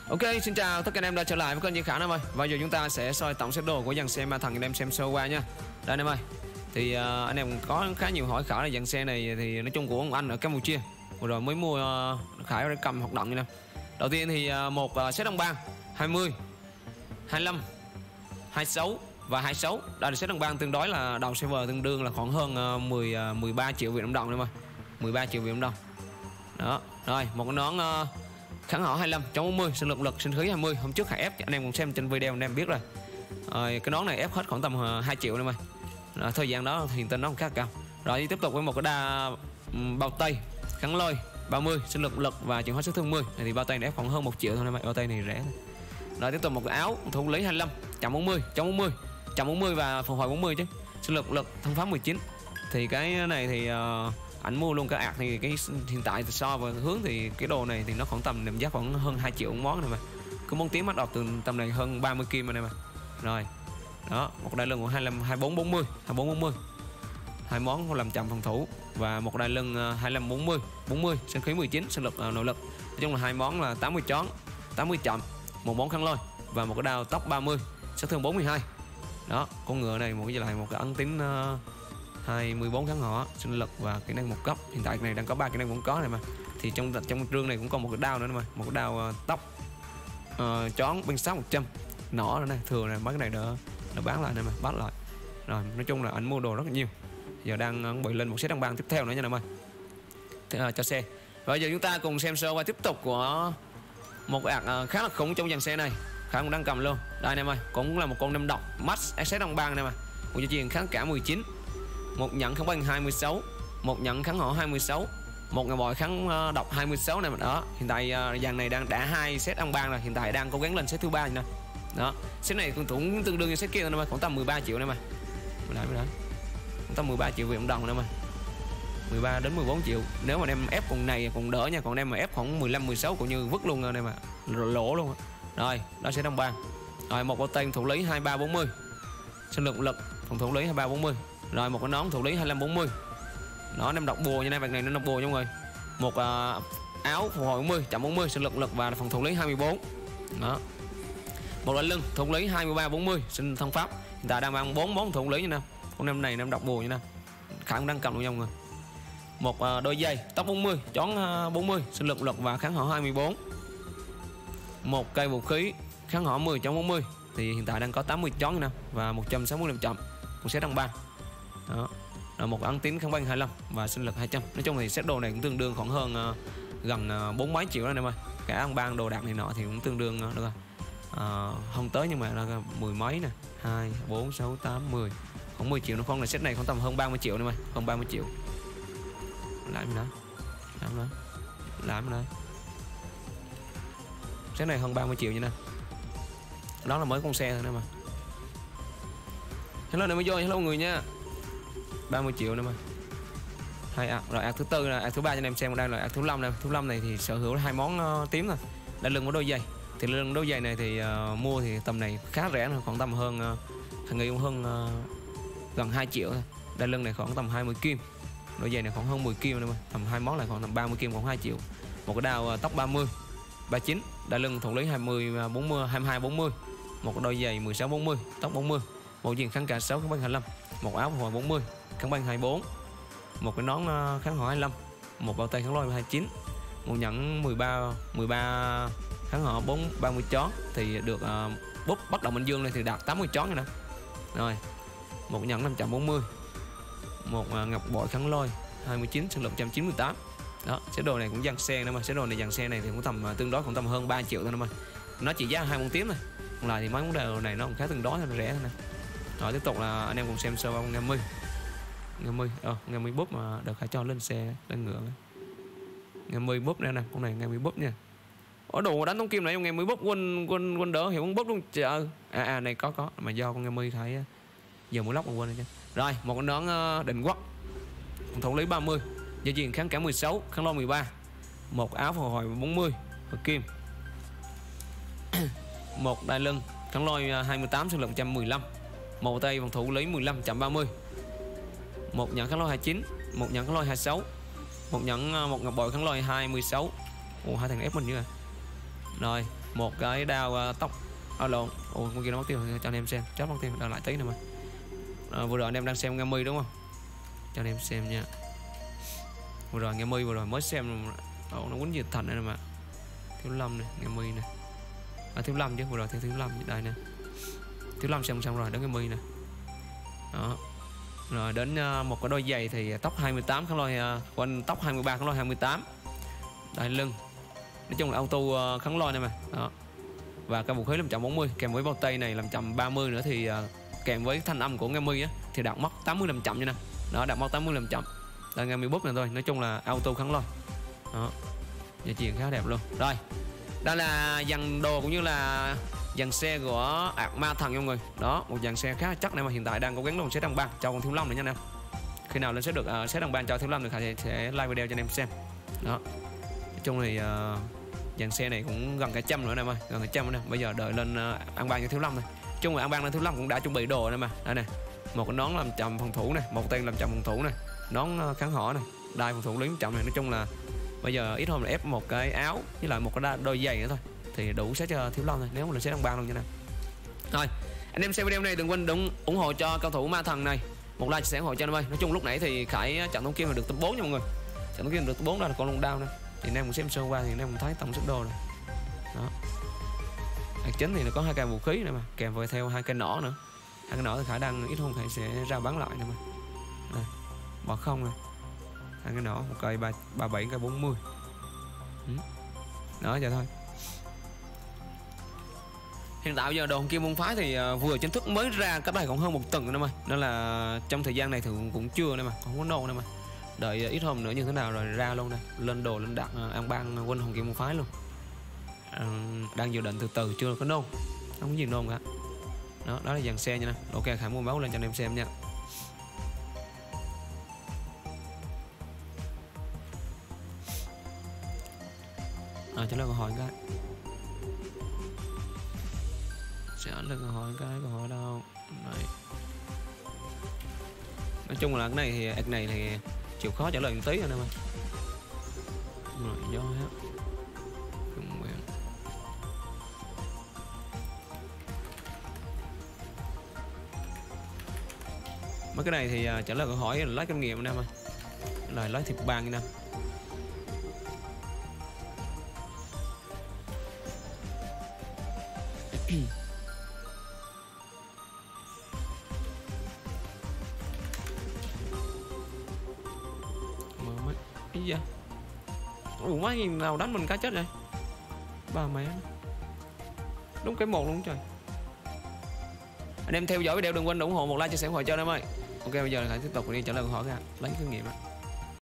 Ok, xin chào tất cả anh em đã trở lại với kênh Duy Khả em ơi. Và giờ chúng ta sẽ soi tổng set đồ của dàn xe ma thần anh em xem sơ qua nha. Đây anh em ơi. Thì anh em có khá nhiều hỏi Khả là dàn xe này thì nói chung của ông anh ở Campuchia. Vừa rồi mới mua Khải để cầm hoạt động như nè. Đầu tiên thì một set đồng bang 20, 25, 26 và 26. Đây là set đồng bang tương đối là đầu server tương đương là khoảng hơn 13 triệu Việt Nam đồng em ơi. 13 triệu Việt Nam đồng. Đó, rồi một cái nón kháng họ 25 chống 40 sinh lực sinh khí 20. Hôm trước Hải ép anh em cũng xem trên video anh em biết rồi. Cái nón này ép hết khoảng tầm 2 triệu em ơi. Thời gian đó thì tên nó cũng khá cao. Rồi tiếp tục với một cái đa bao tay kháng lôi 30 sinh lực và chuyển hóa sức thương 10. Này thì bao tay này ép khoảng hơn 1 triệu thôi em ơi. Bao tay này rẻ thôi. Rồi tiếp tục một cái áo thủ lý 25 chậm 40 chống 40 chậm 40 và phục hồi 40 chứ sinh lực thân pháp 19. Thì cái này thì ảnh mua luôn cả ạc thì cái hiện tại so với hướng thì cái đồ này thì nó khoảng tầm giá khoảng hơn 2 triệu món này mà. Cứ món tím bắt đầu từ tầm này hơn 30 kim này mà. Rồi. Đó, một đai lưng của 25 24 40, 24 40. Hai món làm chậm phòng thủ và một đai lưng 25 40, 40 sinh khí 19 sinh lực nội lực. Nói chung là hai món là 80 chón, 80 chậm, một món khăn lôi và một cái đao tóc 30, sát thương 42. Đó, con ngựa này một cái lại một cái ấn tính 24 kháng họ sinh lực và kỹ năng một cấp. Hiện tại này đang có 3 kỹ năng cũng có này mà. Thì trong rương này cũng còn một cái đao nữa mà, một cái đao tóc chón bên sát 100 nỏ nữa này, thừa này mấy cái này đỡ bán lại này mà, bắt lại. Rồi nói chung là anh mua đồ rất là nhiều. Giờ đang bị lên một set đăng bang tiếp theo nữa nha em ơi. Cho xe. Rồi giờ chúng ta cùng xem sơ qua tiếp tục của một ạc khá là khủng trong dàn xe này. Khả cũng đang cầm luôn. Đây em ơi, cũng là một con năm độc max set đăng bang này mà. Một gia truyền kháng cả 19. Một nhận kháng băng 26, một nhận kháng họ 26, một ngày bòi kháng độc 26 này mà. Đó, hiện tại dàn này đang đã 2 set ăn ban rồi, hiện tại đang cố gắng lên set thứ 3 nè. Đó, set này cũng tương đương như set kia thôi, khoảng tầm 13 triệu này mà. Đấy. Khoảng tầm 13 triệu Việt Nam đồng này mà. 13 đến 14 triệu. Nếu mà em ép con này còn đỡ nha, còn em mà ép khoảng 15 16 cũng như vứt luôn rồi này mà. Lỗ luôn. Rồi, đó sẽ đăng ban. Rồi một bao tay thủ lý 23 40. Sinh lực phòng thủ lý 23 40. Rồi một cái nón thủ lý 25 40. Nó em đọc bùa như này, bạn này nó đọc bùa trong người. Một áo phục hồi 40 chậm 40 sinh lực và phòng thủ lý 24. Đó. Một đai lưng thủ lý 23 40 sinh thân pháp. Hiện tại đang mang 4 món thủ lý như nào. Con em này em đọc bùa như nào. Khả cũng đang cầm luôn trong người. Một đôi giày tóc 40 chón 40 sinh lực và kháng họ 24. Một cây vũ khí kháng họ 10 chón 40. Thì hiện tại đang có 80 chón như nào và 165 chậm. Cũng sẽ đăng 3. Đó. Rồi một ấn tín kháng băng 25 và sinh lực 200. Nói chung thì set đồ này cũng tương đương khoảng hơn gần 4 mấy triệu đó em ơi. Cả ăn ban đồ đạc này nọ thì cũng tương đương được rồi. Không tới nhưng mà là 10 mấy nè, 2 4 6 8 10. Khoảng 10 triệu nó không, là set này khoảng tầm hơn 30 triệu em ơi, hơn 30 triệu. Lại mình đó. Làm nữa. Set này hơn 30 triệu như nè. Đó là mới con xe thôi nè mà. Hello này mới vô, hello người nha. 30 triệu nữa mà. Rồi ạc thứ tư là ạc thứ 3 cho anh em xem, đây là ạc thứ 5 này. Thứ 5 này thì sở hữu hai món tím thôi. Đai lưng của đôi giày. Thì lưng đôi giày này thì mua thì tầm này khá rẻ thôi, khoảng tầm hơn thằng nghĩ cũng hơn gần 2 triệu thôi. Đai lưng này khoảng tầm 20 kim. Đôi giày này khoảng hơn 10 kim nữa mà. Tầm hai món này khoảng tầm 30 kim, khoảng 2 triệu. Một cái đao tóc 30 39, đai lưng thủ lý 20 40 22 40. Một cái đôi giày 16 40, tóc 40. Một viên kháng cả 6 kháng băng 25, một áo hồi 40 kháng băng 24, một cái nón kháng họ 25, một bao tay kháng lôi 29, một nhẫn 13 kháng họ 30 chón thì được bút bắt đầu Minh Dương này thì đạt 80 chón rồi nè. Rồi một nhẫn 540, một ngọc bội kháng lôi 29 sinh lực 198. Đó, set đồ này cũng dàn xe nữa mà. Set đồ này dàn xe này thì cũng tầm tương đối khoảng tầm hơn 3 triệu thôi mà. Nó chỉ giá 2 món tím thôi. Còn lại thì mấy món đồ này nó cũng khá tương đối, nó rẻ thôi nè. Rồi tiếp tục là anh em cùng xem sơ con Nghe mi búp mà được Khải cho lên xe lên ngựa. Nghe mi búp đây nè, con này nghe mi búp nha. Ở đồ đánh tống kim này nghe mi búp quên đỡ hiểu con búp luôn trời. Này có mà do con nghe mi Khải giờ mũi lóc mà quên rồi chứ. Rồi một con nón định quốc thủ lý 30, gia truyền kháng cả 16 kháng lôi 13, một áo phục hồi 40 hợp kim, một đai lưng kháng lôi 28 sinh lực 115, một tay phòng thủ lý 15 chậm 30, một nhẫn kháng lôi 29, một nhẫn kháng lôi 26, một ngọc bội kháng lôi 26. Ủa hai thằng ép mình như vậy. Rồi một cái đao tóc lộn. Ồ, con kia nó mất tiêu, cho anh em xem, chót mất tiêu, đào lại tí nữa mà. Vừa rồi anh em đang xem nghe mi đúng không? Cho anh em xem nha. Vừa rồi nghe mi vừa rồi mới xem nó quýnh diệt thành này nè mà. Thiếu Lâm này, nghe mi nè. Thiếu Lâm chứ, vừa rồi thiếu Lâm đây nè. Thiếu Lâm xem xong rồi, đến nghe mi nè. Đó. Rồi đến một cái đôi giày thì tóc 28 kháng lôi, quanh tóc 23 kháng lôi 28. Đây lưng. Nói chung là auto kháng lôi này mà. Đó. Và cái vũ khí 540 kèm với bao tay này 530 nữa thì kèm với thanh âm của nghe mi á thì đạt mất 85 như nè. Đó, đạt mất 85. Đây nghe mi búp này thôi, nói chung là auto kháng lôi. Đó. Gia truyền khá đẹp luôn. Rồi. Đây là dàn đồ cũng như là dàn xe của ạc ma thần nha mọi người. Đó, một dàn xe khá là chắc này mà hiện tại đang cố gắng luôn set đăng ban cho con Thiếu Lâm này nha anh em. Khi nào lên sẽ được set đăng ban cho Thiếu Lâm thì Khải sẽ like video cho anh em xem. Đó. Nói chung thì dàn xe này cũng gần cả trăm nữa nè, gần cả trăm nữa nè. Bây giờ đợi lên ăn ban cho Thiếu Lâm thôi. Chung là ăn ban lên Thiếu Lâm cũng đã chuẩn bị đồ nè mà. Đây nè. Một cái nón làm chậm phòng thủ này, một tên làm chậm phòng thủ này, nón kháng hỏa này, đai phòng thủ lính chậm này. Nói chung là bây giờ ít hôm là ép một cái áo với lại một cái đôi giày nữa thôi thì đủ set cho Thiếu Lâm thôi, nếu mà là set đăng ban luôn nha nè. Rồi, anh em xem video này đừng quên ủng hộ cho cao thủ ma thần này. Một like chia sẻ ủng hộ cho anh ơi. Nói chung lúc nãy thì Khải trận thống kia là được top 4 nha mọi người. Trận thống kia được top 4 đó là con lông đao nè. Thì anh em cũng xem sơ qua thì anh em cũng thấy tổng sức đô rồi. Đó. Đặc chính thì nó có 2 cây vũ khí nữa mà, kèm với theo 2 cây nỏ nữa. 2 cây nỏ thì Khải đang ít hôm Khải sẽ ra bán lại nữa mà. Đây, bỏ không này. 2 cây nỏ, một cây 37, cây 40. Đó vậy thôi. Hiện tại giờ đồ kia môn phái thì vừa chính thức mới ra cách đây còn hơn 1 tuần nữa mà, nên là trong thời gian này thì cũng chưa nữa mà, không có nô nữa mà. Đợi ít hôm nữa như thế nào rồi ra luôn đây, lên đồ lên đặt ăn ban quân hồng kia môn phái luôn. Đang dự định từ từ chưa có nôn, không có gì nôn cả. Đó là dàn xe nha nè. Ok, Khải mua máu lên cho anh em xem nha. Trả lời câu hỏi cái. Trả lời câu hỏi đâu. Đấy. Nói chung là cái này thì chịu khó trả lời một tí rồi nè mà. Rồi do hết. Mấy cái này thì trả lời câu hỏi là lấy kinh nghiệm anh em ơi. Là lấy thịt bàn anh em. Mở mắt. Ý da. Ủa má gì nào đánh mình cá chết rồi. Ba mẹ. Đúng cái một luôn trời. Anh em theo dõi video đừng quên ủng hộ một like chia sẻ ủng hộ cho anh em ơi. Ok bây giờ là Khải tiếp tục đi trả lời câu hỏi ra lấy kinh nghiệm á.